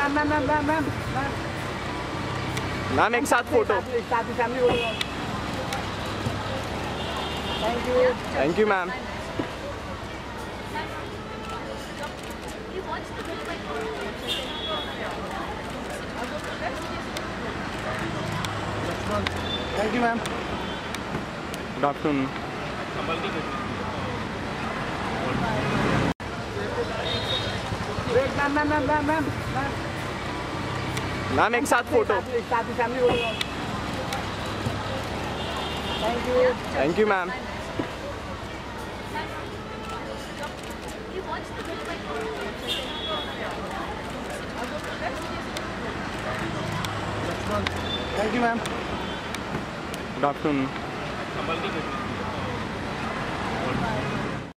Ma'am एक साथ photo. Thank you ma'am. Thank you ma'am. Good afternoon. Ma'am एक साथ photo. Thank you ma'am. Thank you ma'am. Good afternoon.